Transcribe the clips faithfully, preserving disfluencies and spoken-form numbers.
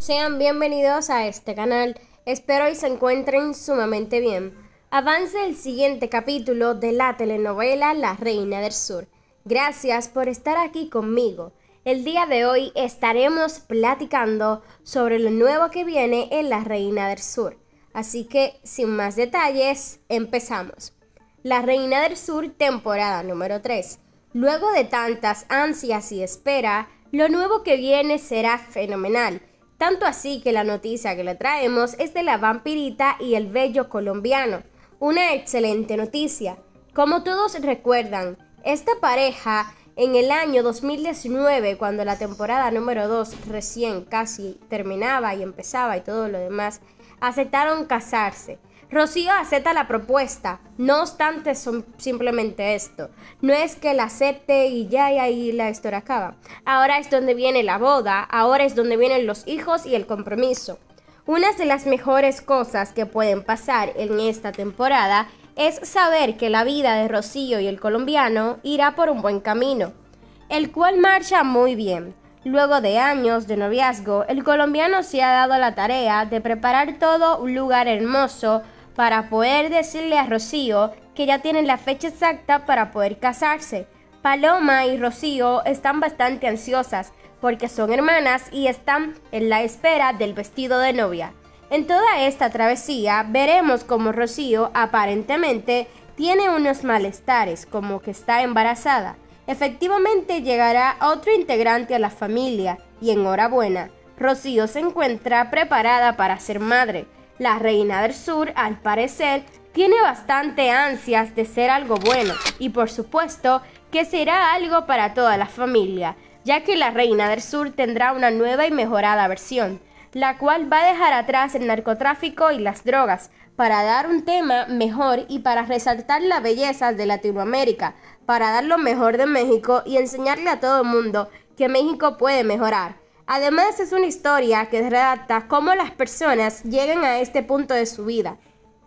Sean bienvenidos a este canal, espero y se encuentren sumamente bien. Avance el siguiente capítulo de la telenovela La Reina del Sur. Gracias por estar aquí conmigo. El día de hoy estaremos platicando sobre lo nuevo que viene en La Reina del Sur. Así que, sin más detalles, empezamos. La Reina del Sur, temporada número tres. Luego de tantas ansias y espera, lo nuevo que viene será fenomenal. Tanto así que la noticia que le traemos es de la vampirita y el bello colombiano. Una excelente noticia. Como todos recuerdan, esta pareja en el año dos mil diecinueve, cuando la temporada número dos recién casi terminaba y empezaba y todo lo demás, aceptaron casarse. Rocío acepta la propuesta, no obstante son simplemente esto. No es que la acepte y ya y ahí la historia acaba. Ahora es donde viene la boda, ahora es donde vienen los hijos y el compromiso. Una de las mejores cosas que pueden pasar en esta temporada es saber que la vida de Rocío y el colombiano irá por un buen camino, el cual marcha muy bien. Luego de años de noviazgo, el colombiano se ha dado la tarea de preparar todo un lugar hermoso para poder decirle a Rocío que ya tienen la fecha exacta para poder casarse. Paloma y Rocío están bastante ansiosas porque son hermanas y están en la espera del vestido de novia. En toda esta travesía veremos como Rocío aparentemente tiene unos malestares, como que está embarazada. Efectivamente llegará otro integrante a la familia y enhorabuena, Rocío se encuentra preparada para ser madre. La Reina del Sur, al parecer, tiene bastante ansias de ser algo bueno y por supuesto que será algo para toda la familia, ya que la Reina del Sur tendrá una nueva y mejorada versión, la cual va a dejar atrás el narcotráfico y las drogas, para dar un tema mejor y para resaltar la belleza de Latinoamérica, para dar lo mejor de México y enseñarle a todo el mundo que México puede mejorar. Además, es una historia que relata cómo las personas llegan a este punto de su vida.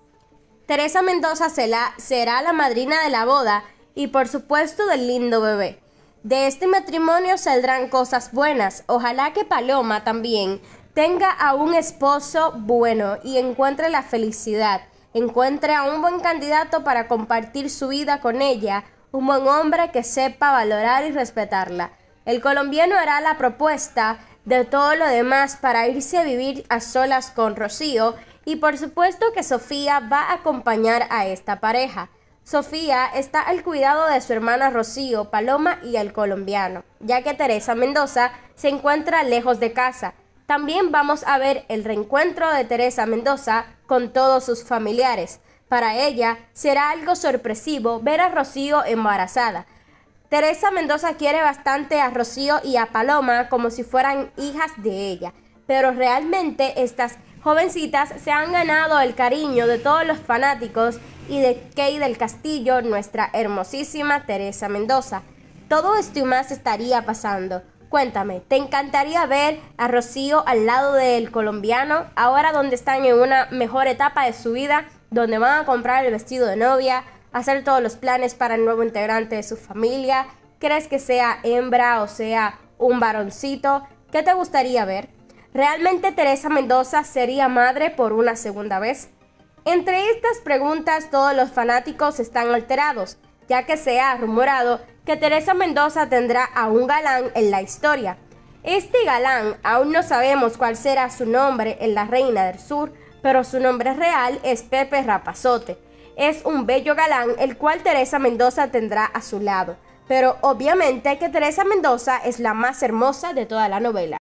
Teresa Mendoza será, será la madrina de la boda y por supuesto del lindo bebé. De este matrimonio saldrán cosas buenas. Ojalá que Paloma también tenga a un esposo bueno y encuentre la felicidad. Encuentre a un buen candidato para compartir su vida con ella, un buen hombre que sepa valorar y respetarla. El colombiano hará la propuesta de todo lo demás para irse a vivir a solas con Rocío y por supuesto que Sofía va a acompañar a esta pareja. Sofía está al cuidado de su hermana Rocío, Paloma y el colombiano, ya que Teresa Mendoza se encuentra lejos de casa. También vamos a ver el reencuentro de Teresa Mendoza con todos sus familiares. Para ella será algo sorpresivo ver a Rocío embarazada. Teresa Mendoza quiere bastante a Rocío y a Paloma como si fueran hijas de ella, pero realmente estas jovencitas se han ganado el cariño de todos los fanáticos y de Key del Castillo, nuestra hermosísima Teresa Mendoza. Todo esto y más estaría pasando. Cuéntame, ¿te encantaría ver a Rocío al lado del colombiano, ahora donde están en una mejor etapa de su vida, donde van a comprar el vestido de novia, hacer todos los planes para el nuevo integrante de su familia? ¿Crees que sea hembra o sea un varoncito? ¿Qué te gustaría ver? ¿Realmente Teresa Mendoza sería madre por una segunda vez? Entre estas preguntas todos los fanáticos están alterados, ya que se ha rumorado que Teresa Mendoza tendrá a un galán en la historia. Este galán aún no sabemos cuál será su nombre en La Reina del Sur, pero su nombre real es Pepe Rapazote. Es un bello galán el cual Teresa Mendoza tendrá a su lado, pero obviamente que Teresa Mendoza es la más hermosa de toda la novela.